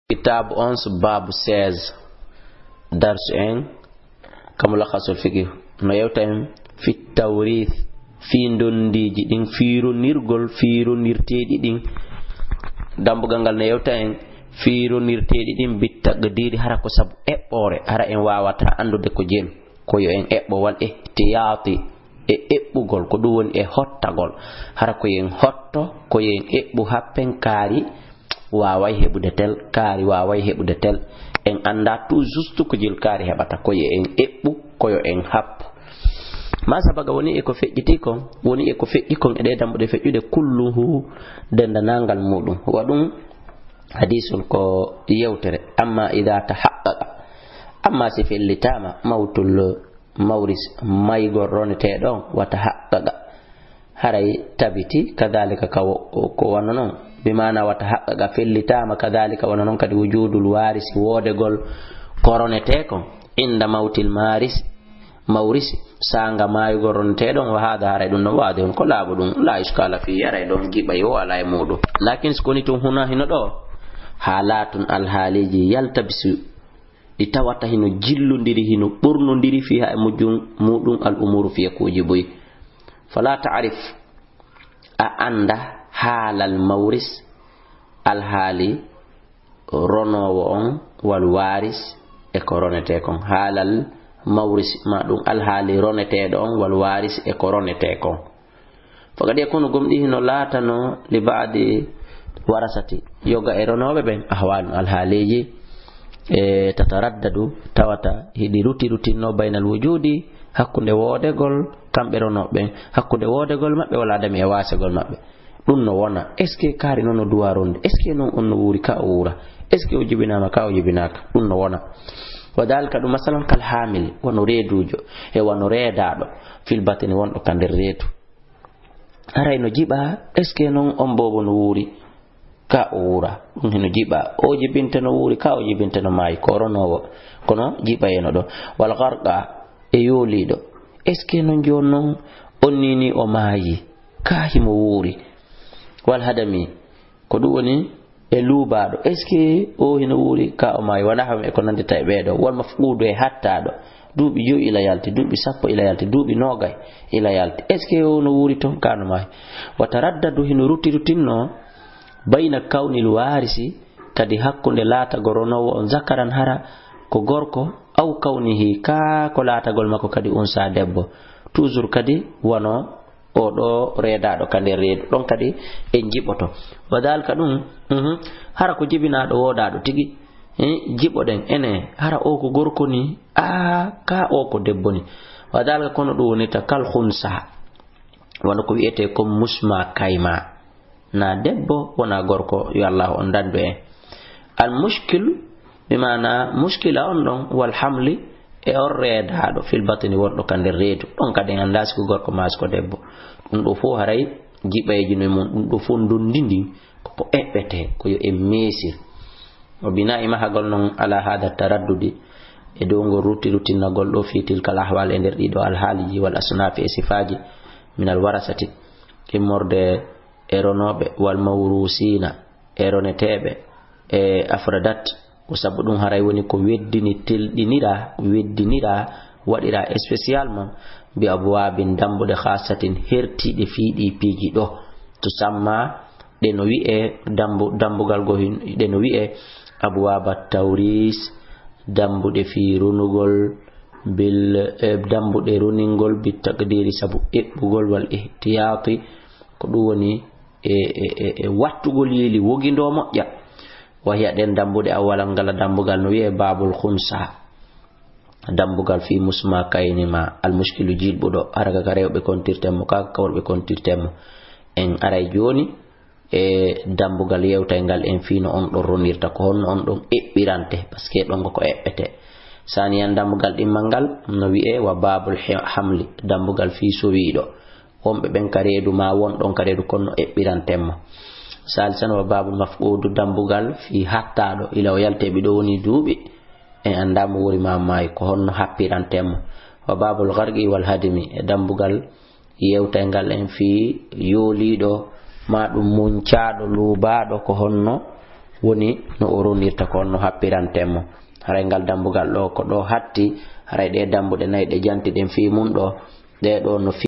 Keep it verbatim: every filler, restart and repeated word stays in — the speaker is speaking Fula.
كتاب أنس باب seize درس إن كم لخص الفقه ما يوتهم في التوريث في ندي جدين فيرو نيرغول فيرو نيرتيدي دين دامبو غانغال na yewtaen fiiro nirteedi din bitagdiri hara ko sabu ebbore hara en wawata andude ko jeel ko yo en ebbo wal ihtiyati e ebbugol ko dum woni e hottagol hara ko yen hotto ko yen ebbu happen kaari waaway hebude tel kaari waaway hebude tel en anda tout juste ko jeel kaari hebata ko yen ebbu ko yo en happo ma sabaga woni e ko fejjiti kon woni e ko fejji kon e de dambude fejjude kulluhu dendanangal mudum wadum hadisul ko yewtere amma idha tahaqqaqa amma si fil litama mautul mawris may gorronete don wa tahaqqaqa haray tabiti kadhalika ko wonnon bimana wa tahaqqaqa fil litama kadhalika wonnon kadi wujudul waris wodegol koronete kon inda mautil maris mawris sanga may gorronete don wa hada haray dun no wade on ko laabu dum la iskala fi haray don gibay wala e mudu lakin skoni tun huna hino do halatun alhaliji yaltabisu itawata hino jillundiri hino burnondiri fiha mujum mudum al umuru fi kujiboy fala ta'rif a anda halal mawris al hali ronowo on wal waris e koronete kon halal mawris madum al hali ronete don wal waris e koronete kon fagade kono gomdi hino latano li baadi warasati yoga eronobe ben ahwal alhaleji e tataraddadu tawata hidi ruti rutinno bainal wujudi hakkunde wodegol kambe ronobe hakkunde wodegol mabbe wala adami e wasegol mabbe dum no wona est ce que kari nono duwaronde est ce que non on no wuri ka wura est ce que o jibinama ka o jibinaka dum no wona wadalka dum masalan kal hamil wono redujo e wono redado fil batini wondo kander redu aray no jiba est ce que non on bobo no wuri ka ura hino jiba o jibinte no wuri ka o jibinte no may koronowo kono jiba eno do wal gharqa e yolido est ce que non jonnon onnini o mayi ka himo wuri wal hadami ko du woni e lubado est ce que o hino wuri ka o mayi wana ham e ko nande tay beedo wal mafqudu e hattado duubi yo ila yalti duubi sappo ila yalti duubi nogay ila yalti est ce que o no wuri ton kanu may wa taraddadu hino ruti rutinno bayna kawnil warisi kadi hakkunde laata goronowo on zakaran hara ko gorko aw kawnihi ka ko laata gol makko kadi unsa debbo toujours kadi wono o do redado kande reedo don kadi en jiboto wadalka dum mhm hara ko jibina do wodado tigi eh jiboden ene hara o ko gorko ni a ka o ko debbo ni wadalka kono do woni ta kal khunsa wono ko wiete ko musma kayma na debbo wona gorko yo Allah on dando en al mushkil bimana mushkila on don wal hamli e on redado fil batni wordo kande reedo don kade andas ko gorko mas ko debbo dum do fo haray jibeji no mun dum do fo ndondindi ko ebbete ko yo e mesir o bina ima hagol non ala hada taraddudi e do ngol ruti rutina gol do fitil kala ahwal e der dido al haliji wal asnafi e sifaji min al warasati ke morde eronobe wal mawrusina eronetebe e afradat ko sabu dum haray woni ko weddini tildinira weddinira wadira spécialement bi abwabin dambude khasatin hertide fiidi piji do to samma de no wi'e dambu dambugal go hin de no wi'e abwabat tawris dambude fi runugol bil e, dambude runingol bi taqdiri sabu ebbugol wal ihtiyati ko dum woni e e e wattugol yeli wogindo moƴƴa wahiya den dambude awalan ngala dambugal no wi'e babul khunsa dambugal fi musma kaynima al mushkilu jilbudo araga garewbe kontirtemo ka kawbe kontirtemo en aray joni e dambugal yewtay ngal en fino on do ronirta ko honno on don ebbirante parce que don ko ebbete sani yan dambugal dimmangal no wi'e wa babul hamli dambugal fi sowido wombe ben kareedu ma won don kareedu konno ebbirantemmo salsan wa babul mafqudu dambugal fi hattado ila o yalte bi do woni duubi e andamo wori ma may ko honno happirantemmo wa babul gharqi wal hadimi e dambugal yewta ngal en fi yolido ma dum muncaado lubaado ko honno woni no o ronirta ko no happirantemo haray ngal dambugal ɗo ko ɗo hatti haray ɗe dambuɗe nayi ɗe janti ɗen fi mum ɗo ɗe ɗo no